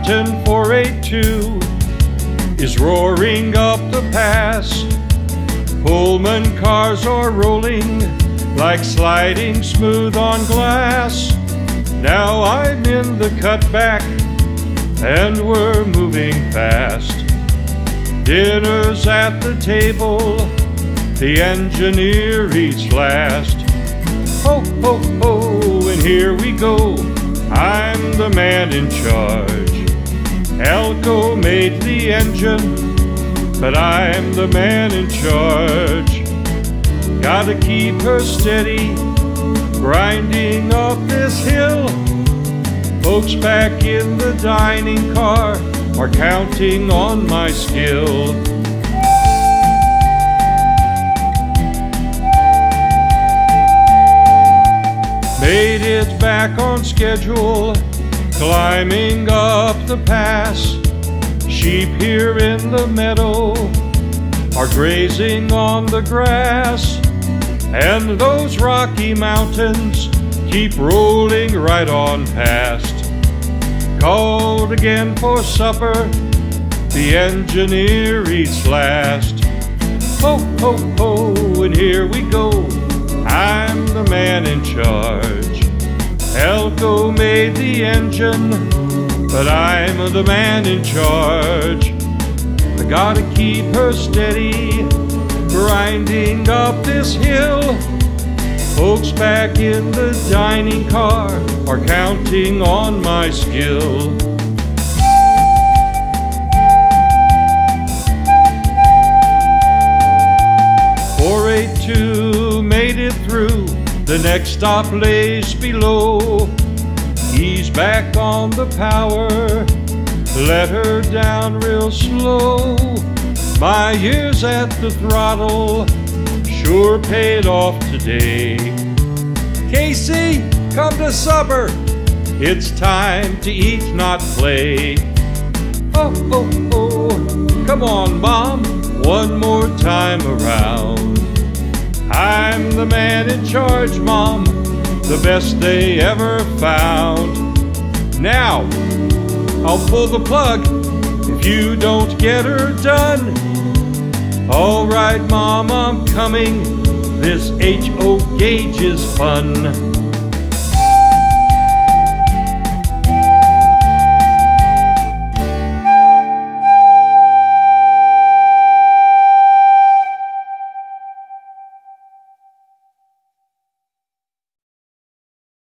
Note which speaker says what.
Speaker 1: mountain 482 is roaring up the pass. Pullman cars are rolling like sliding smooth on glass. Now I'm in the cutback and we're moving fast. Dinner's at the table, the engineer eats last. Ho, ho, ho, and here we go, I'm the man in charge. Elko made the engine, but I'm the man in charge. Gotta keep her steady, grinding up this hill. Folks back in the dining car are counting on my skill. Made it back on schedule, climbing up the pass. Sheep here in the meadow are grazing on the grass, and those Rocky Mountains keep rolling right on past. Called again for supper, the engineer eats last. Ho, ho, ho, and here we go, I'm the man in charge. Elko made the engine, but I'm the man in charge. I gotta keep her steady, grinding up this hill. Folks back in the dining car are counting on my skill. "482 made it through, the next stop lays below. Ease back on the power, let her down real slow. My years at the throttle sure paid off today. Casey, come to supper, it's time to eat, not play. Oh, oh, oh, come on, Mom, one more time around. I'm the man in charge, Mom, the best they ever found. Now, I'll pull the plug if you don't get her done. All right, Mom, I'm coming. This HO gauge is fun.